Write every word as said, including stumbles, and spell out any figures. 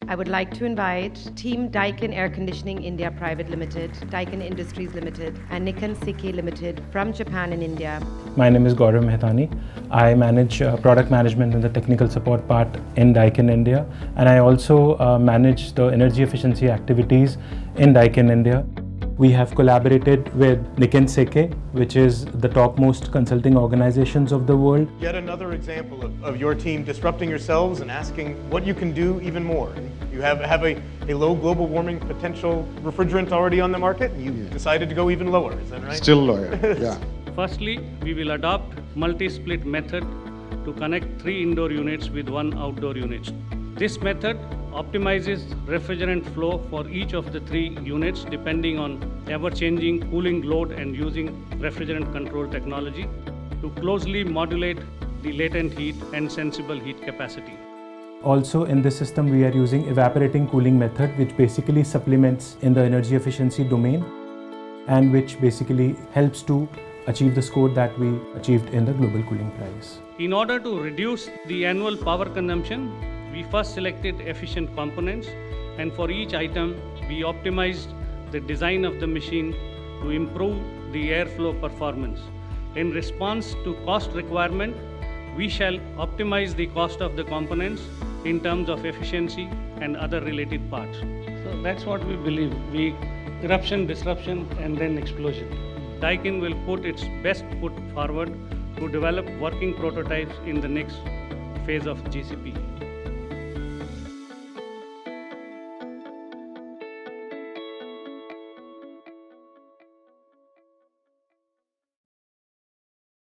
I would like to invite Team Daikin Air Conditioning India Private Limited, Daikin Industries Limited, and Nikken Sekkei Limited from Japan and India. My name is Gaurav Mehtani. I manage uh, product management and the technical support part in Daikin India, and I also uh, manage the energy efficiency activities in Daikin India. We have collaborated with Nikken Sekkei, which is the topmost consulting organizations of the world. Yet another example of, of your team disrupting yourselves and asking what you can do even more. You have, have a, a low global warming potential refrigerant already on the market, and you yeah. decided to go even lower, is that right? Still lower, yeah. Firstly, we will adopt multi-split method to connect three indoor units with one outdoor unit. This method optimizes refrigerant flow for each of the three units depending on ever-changing cooling load and using refrigerant control technology to closely modulate the latent heat and sensible heat capacity. Also in this system we are using evaporating cooling method, which basically supplements in the energy efficiency domain and which basically helps to achieve the score that we achieved in the global cooling prize. In order to reduce the annual power consumption, we first selected efficient components, and for each item we optimized the design of the machine to improve the airflow performance. In response to cost requirement, we shall optimize the cost of the components in terms of efficiency and other related parts. So that's what we believe. We eruption, disruption, and then explosion. Daikin will put its best foot forward to develop working prototypes in the next phase of G C P.